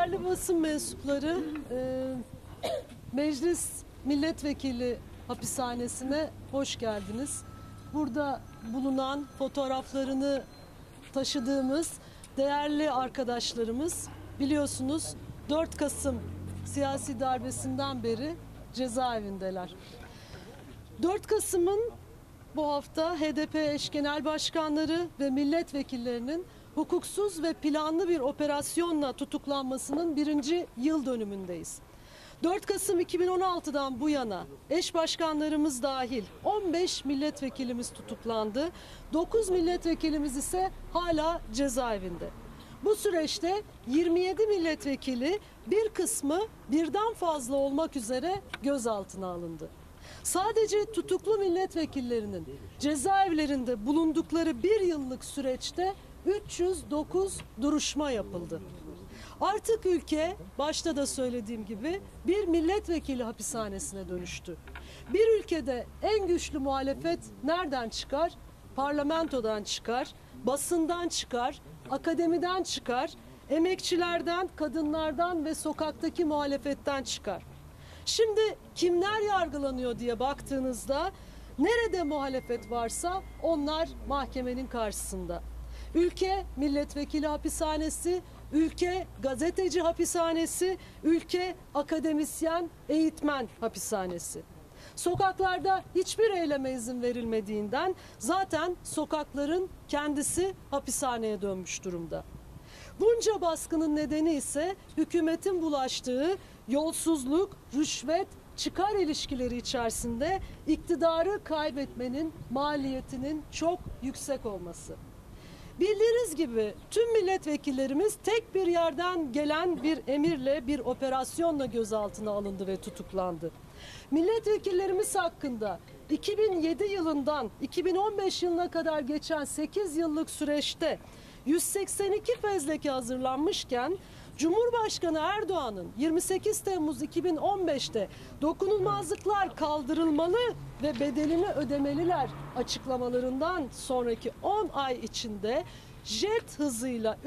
Değerli basın mensupları, Meclis Milletvekili Hapishanesi'ne hoş geldiniz. Burada bulunan fotoğraflarını taşıdığımız değerli arkadaşlarımız, biliyorsunuz 4 Kasım siyasi darbesinden beri cezaevindeler. 4 Kasım'ın bu hafta HDP eş genel başkanları ve milletvekillerinin hukuksuz ve planlı bir operasyonla tutuklanmasının 1. yıl dönümündeyiz. 4 Kasım 2016'dan bu yana eş başkanlarımız dahil 15 milletvekilimiz tutuklandı. 9 milletvekilimiz ise hala cezaevinde. Bu süreçte 27 milletvekili, bir kısmı birden fazla olmak üzere gözaltına alındı. Sadece tutuklu milletvekillerinin cezaevlerinde bulundukları 1 yıllık süreçte 309 duruşma yapıldı. Artık ülke, başta da söylediğim gibi, bir milletvekili hapishanesine dönüştü. Bir ülkede en güçlü muhalefet nereden çıkar? Parlamentodan çıkar, basından çıkar, akademiden çıkar, emekçilerden, kadınlardan ve sokaktaki muhalefetten çıkar. Şimdi kimler yargılanıyor diye baktığınızda nerede muhalefet varsa onlar mahkemenin karşısında. Ülke milletvekili hapishanesi, ülke gazeteci hapishanesi, ülke akademisyen, eğitmen hapishanesi. Sokaklarda hiçbir eyleme izin verilmediğinden zaten sokakların kendisi hapishaneye dönmüş durumda. Bunca baskının nedeni ise hükümetin bulaştığı yolsuzluk, rüşvet, çıkar ilişkileri içerisinde iktidarı kaybetmenin maliyetinin çok yüksek olması. Bildiğiniz gibi tüm milletvekillerimiz tek bir yerden gelen bir emirle, bir operasyonla gözaltına alındı ve tutuklandı. Milletvekillerimiz hakkında 2007 yılından 2015 yılına kadar geçen 8 yıllık süreçte 182 fezleke hazırlanmışken Cumhurbaşkanı Erdoğan'ın 28 Temmuz 2015'te dokunulmazlıklar kaldırılmalı ve bedelini ödemeliler açıklamalarından sonraki 10 ay içinde jet hızıyla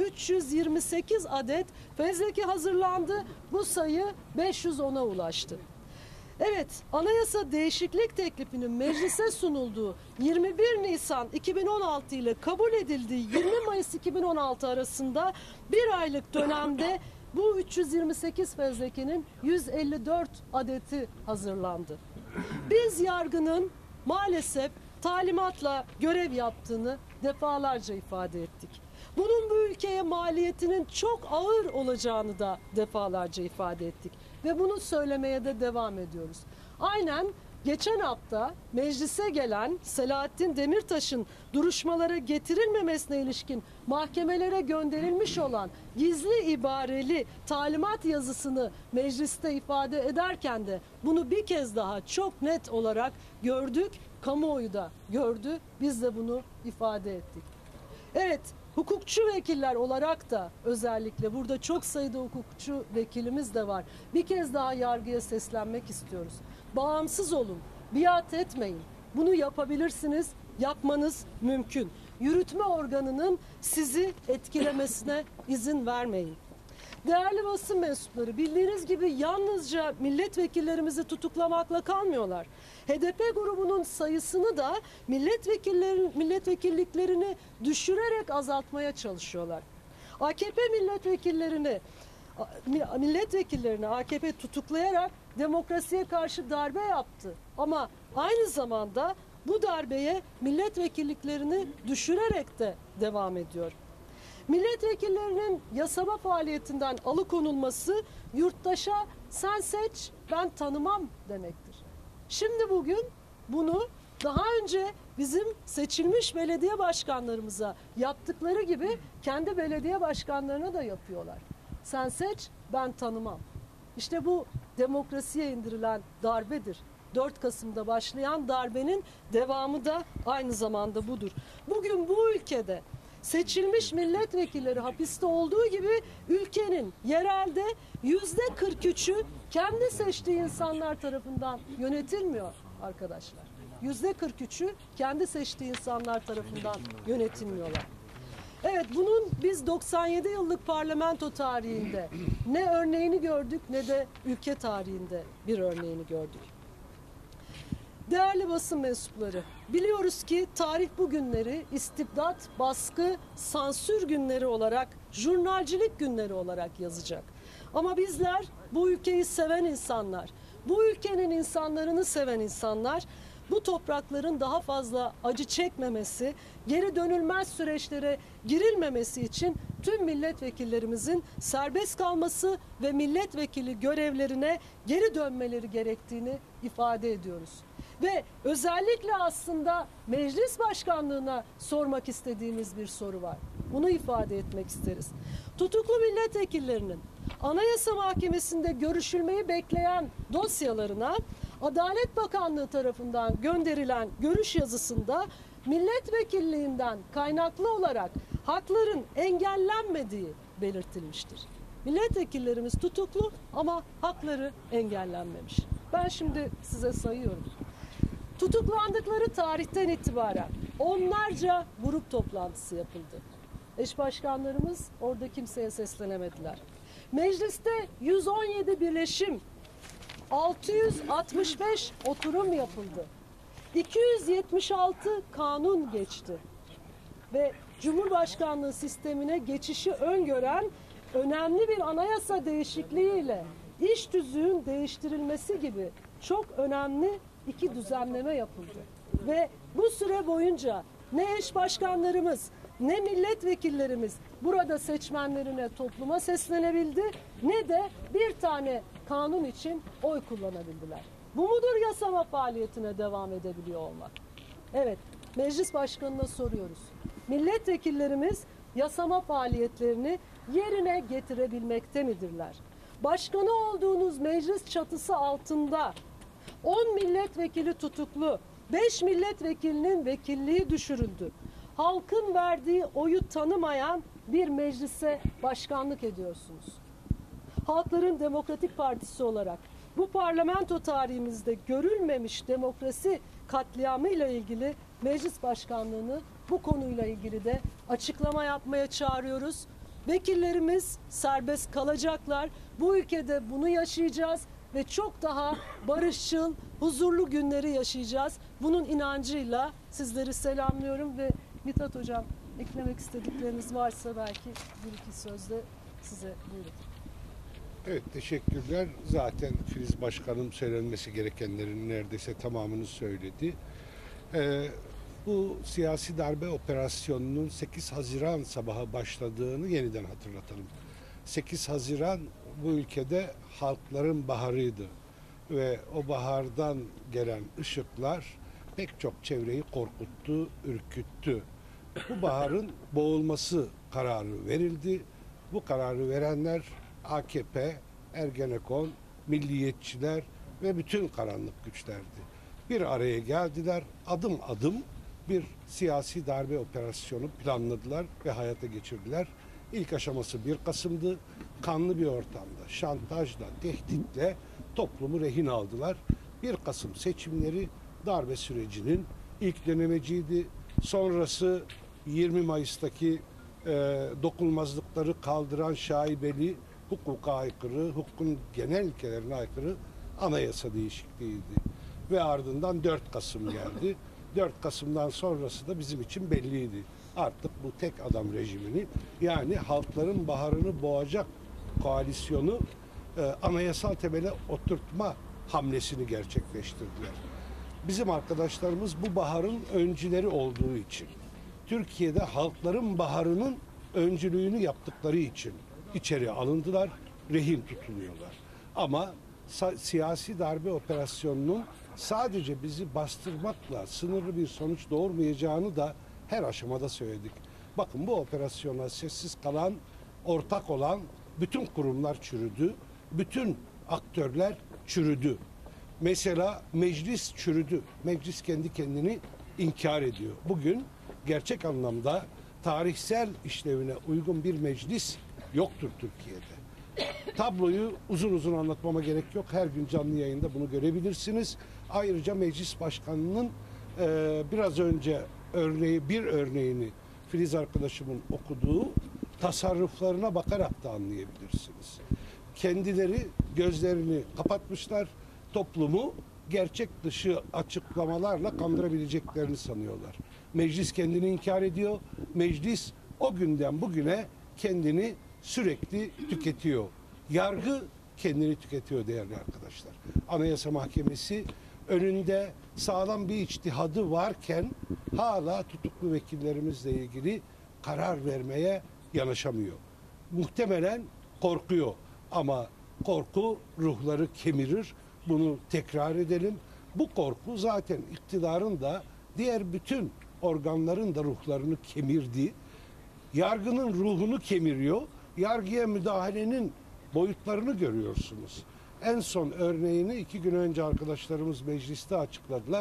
328 adet fezleke hazırlandı. Bu sayı 510'a ulaştı. Evet, anayasa değişiklik teklifinin meclise sunulduğu 21 Nisan 2016 ile kabul edildiği 20 Mayıs 2016 arasında bir aylık dönemde bu 328 fezlekenin 154 adeti hazırlandı. Biz yargının maalesef talimatla görev yaptığını defalarca ifade ettik. Bunun bu ülkeye maliyetinin çok ağır olacağını da defalarca ifade ettik. Ve bunu söylemeye de devam ediyoruz. Aynen geçen hafta meclise gelen Selahattin Demirtaş'ın duruşmalara getirilmemesine ilişkin mahkemelere gönderilmiş olan gizli ibareli talimat yazısını mecliste ifade ederken de bunu bir kez daha çok net olarak gördük. Kamuoyu da gördü. Biz de bunu ifade ettik. Evet, hukukçu vekiller olarak da özellikle burada çok sayıda hukukçu vekilimiz de var. Bir kez daha yargıya seslenmek istiyoruz. Bağımsız olun, biat etmeyin. Bunu yapabilirsiniz, yapmanız mümkün. Yürütme organının sizi etkilemesine izin vermeyin. Değerli basın mensupları, bildiğiniz gibi yalnızca milletvekillerimizi tutuklamakla kalmıyorlar. HDP grubunun sayısını da milletvekilliklerini düşürerek azaltmaya çalışıyorlar. AKP milletvekillerini AKP tutuklayarak demokrasiye karşı darbe yaptı. Ama aynı zamanda bu darbeye milletvekilliklerini düşürerek de devam ediyor. Milletvekillerinin yasama faaliyetinden alıkonulması yurttaşa sen seç ben tanımam demektir. Şimdi bugün bunu daha önce bizim seçilmiş belediye başkanlarımıza yaptıkları gibi kendi belediye başkanlarına da yapıyorlar. Sen seç ben tanımam. İşte bu demokrasiye indirilen darbedir. 4 Kasım'da başlayan darbenin devamı da aynı zamanda budur. Bugün bu ülkede seçilmiş milletvekilleri hapiste olduğu gibi ülkenin yerelde %43'ü kendi seçtiği insanlar tarafından yönetilmiyor arkadaşlar. %43'ü kendi seçtiği insanlar tarafından yönetilmiyorlar. Evet, bunun biz 97 yıllık parlamento tarihinde ne örneğini gördük ne de ülke tarihinde bir örneğini gördük. Değerli basın mensupları, biliyoruz ki tarih bu günleri istibdat, baskı, sansür günleri olarak, jurnalcilik günleri olarak yazacak. Ama bizler bu ülkeyi seven insanlar, bu ülkenin insanlarını seven insanlar, bu toprakların daha fazla acı çekmemesi, geri dönülmez süreçlere girilmemesi için tüm milletvekillerimizin serbest kalması ve milletvekili görevlerine geri dönmeleri gerektiğini ifade ediyoruz. Ve özellikle aslında meclis başkanlığına sormak istediğimiz bir soru var. Bunu ifade etmek isteriz. Tutuklu milletvekillerinin Anayasa Mahkemesi'nde görüşülmeyi bekleyen dosyalarına Adalet Bakanlığı tarafından gönderilen görüş yazısında milletvekilliğinden kaynaklı olarak hakların engellenmediği belirtilmiştir. Milletvekillerimiz tutuklu ama hakları engellenmemiş. Ben şimdi size sayıyorum. Tutuklandıkları tarihten itibaren onlarca grup toplantısı yapıldı. Eş başkanlarımız orada kimseye seslenemediler. Mecliste 117 birleşim, 665 oturum yapıldı. 276 kanun geçti. Ve Cumhurbaşkanlığı sistemine geçişi öngören önemli bir anayasa değişikliğiyle iş tüzüğün değiştirilmesi gibi çok önemli 2 düzenleme yapıldı. Ve bu süre boyunca ne eş başkanlarımız ne milletvekillerimiz burada seçmenlerine, topluma seslenebildi ne de bir tane kanun için oy kullanabildiler. Bu mudur yasama faaliyetine devam edebiliyor olmak? Evet, meclis başkanına soruyoruz. Milletvekillerimiz yasama faaliyetlerini yerine getirebilmekte midirler? Başkanı olduğunuz meclis çatısı altında 10 milletvekili tutuklu, 5 milletvekilinin vekilliği düşürüldü. Halkın verdiği oyu tanımayan bir meclise başkanlık ediyorsunuz. Halkların Demokratik Partisi olarak bu parlamento tarihimizde görülmemiş demokrasi katliamıyla ilgili meclis başkanlığını bu konuyla ilgili de açıklama yapmaya çağırıyoruz. Vekillerimiz serbest kalacaklar. Bu ülkede bunu yaşayacağız ve çok daha barışçıl, huzurlu günleri yaşayacağız. Bunun inancıyla sizleri selamlıyorum ve Mithat Hocam, eklemek istedikleriniz varsa belki bir iki sözle size buyurun. Evet, teşekkürler. Zaten Filiz Başkanım söylenmesi gerekenlerin neredeyse tamamını söyledi. Bu siyasi darbe operasyonunun 8 Haziran sabahı başladığını yeniden hatırlatalım. 8 Haziran bu ülkede halkların baharıydı ve o bahardan gelen ışıklar pek çok çevreyi korkuttu, ürküttü. Bu baharın boğulması kararı verildi. Bu kararı verenler AKP, Ergenekon, milliyetçiler ve bütün karanlık güçlerdi. Bir araya geldiler, adım adım bir siyasi darbe operasyonu planladılar ve hayata geçirdiler. İlk aşaması 1 Kasım'dı. Kanlı bir ortamda, şantajla, tehditle toplumu rehin aldılar. 1 Kasım seçimleri darbe sürecinin ilk dönemeciydi. Sonrası 20 Mayıs'taki dokunulmazlıkları kaldıran şaibeli, hukuka aykırı, hukukun genel ilkelerine aykırı anayasa değişikliğiydi. Ve ardından 4 Kasım geldi. 4 Kasım'dan sonrası da bizim için belliydi. Artık bu tek adam rejimini, yani halkların baharını boğacak koalisyonu anayasal temele oturtma hamlesini gerçekleştirdiler. Bizim arkadaşlarımız bu baharın öncüleri olduğu için, Türkiye'de halkların baharının öncülüğünü yaptıkları için içeri alındılar, rehin tutuluyorlar. Ama siyasi darbe operasyonunun sadece bizi bastırmakla sınırlı bir sonuç doğurmayacağını da her aşamada söyledik. Bakın, bu operasyona sessiz kalan, ortak olan bütün kurumlar çürüdü, bütün aktörler çürüdü. Mesela meclis çürüdü. Meclis kendi kendini inkar ediyor. Bugün gerçek anlamda tarihsel işlevine uygun bir meclis yoktur Türkiye'de. Tabloyu uzun uzun anlatmama gerek yok. Her gün canlı yayında bunu görebilirsiniz. Ayrıca meclis başkanının biraz önce bir örneğini Filiz arkadaşımın okuduğu tasarruflarına bakarak da anlayabilirsiniz. Kendileri gözlerini kapatmışlar, toplumu gerçek dışı açıklamalarla kandırabileceklerini sanıyorlar. Meclis kendini inkar ediyor. Meclis o günden bugüne kendini sürekli tüketiyor. Yargı kendini tüketiyor değerli arkadaşlar. Anayasa Mahkemesi önünde sağlam bir içtihadı varken hala tutuklu vekillerimizle ilgili karar vermeye yanaşamıyor. Muhtemelen korkuyor ama korku ruhları kemirir. Bunu tekrar edelim. Bu korku zaten iktidarın da diğer bütün organların da ruhlarını kemirdi. Yargının ruhunu kemiriyor. Yargıya müdahalenin boyutlarını görüyorsunuz. En son örneğini 2 gün önce arkadaşlarımız mecliste açıkladılar.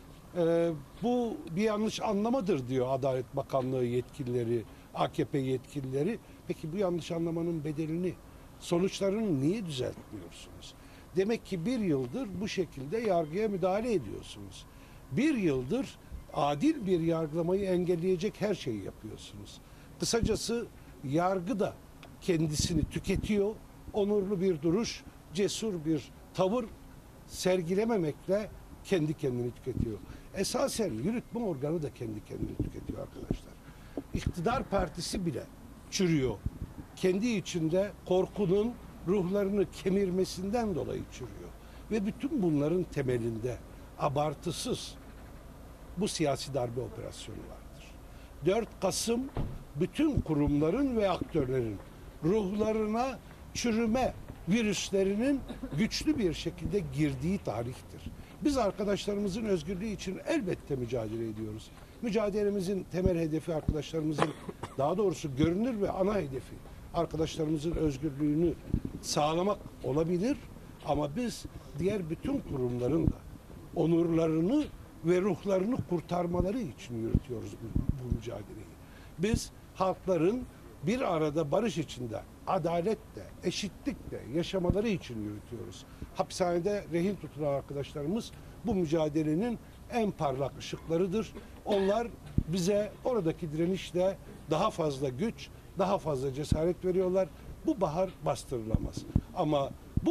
Bu bir yanlış anlamadır diyor Adalet Bakanlığı yetkilileri, AKP yetkilileri. Peki bu yanlış anlamanın bedelini, sonuçlarını niye düzeltmiyorsunuz? Demek ki 1 yıldır bu şekilde yargıya müdahale ediyorsunuz. 1 yıldır adil bir yargılamayı engelleyecek her şeyi yapıyorsunuz. Kısacası yargı da kendisini tüketiyor. Onurlu bir duruş, cesur bir tavır sergilememekle kendi kendini tüketiyor. Esasen yürütme organı da kendi kendini tüketiyor arkadaşlar. İktidar partisi bile çürüyor. Kendi içinde korkunun ruhlarını kemirmesinden dolayı çürüyor. Ve bütün bunların temelinde abartısız bu siyasi darbe operasyonu vardır. 4 Kasım bütün kurumların ve aktörlerin ruhlarına çürüme virüslerinin güçlü bir şekilde girdiği tarihtir. Biz arkadaşlarımızın özgürlüğü için elbette mücadele ediyoruz. Mücadelemizin temel hedefi arkadaşlarımızın, daha doğrusu görünür ve ana hedefi arkadaşlarımızın özgürlüğünü sağlamak olabilir. Ama biz diğer bütün kurumların da onurlarını ve ruhlarını kurtarmaları için yürütüyoruz bu mücadeleyi. Biz halkların bir arada barış içinde, adaletle, eşitlikle yaşamaları için yürütüyoruz. Hapishanede rehin tutulan arkadaşlarımız bu mücadelenin en parlak ışıklarıdır. Onlar bize oradaki direnişle daha fazla güç, daha fazla cesaret veriyorlar. Bu bahar bastırılamaz. Ama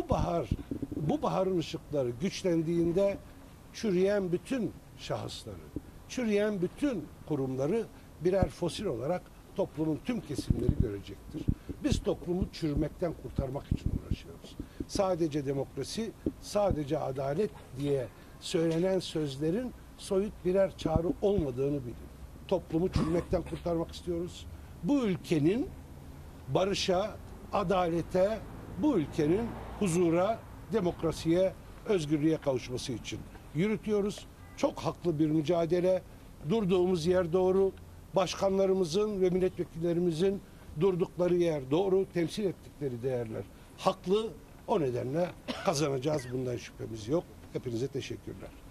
bu baharın ışıkları güçlendiğinde çürüyen bütün şahısları, çürüyen bütün kurumları birer fosil olarak toplumun tüm kesimleri görecektir. Biz toplumu çürümekten kurtarmak için uğraşıyoruz. Sadece demokrasi, sadece adalet diye söylenen sözlerin soyut birer çağrı olmadığını bilin. Toplumu çürümekten kurtarmak istiyoruz. Bu ülkenin barışa, adalete, bu ülkenin huzura, demokrasiye, özgürlüğe kavuşması için yürütüyoruz. Çok haklı bir mücadele. Durduğumuz yer doğru. Başkanlarımızın ve milletvekillerimizin durdukları yer doğru. Temsil ettikleri değerler haklı. O nedenle kazanacağız. Bundan şüphemiz yok. Hepinize teşekkürler.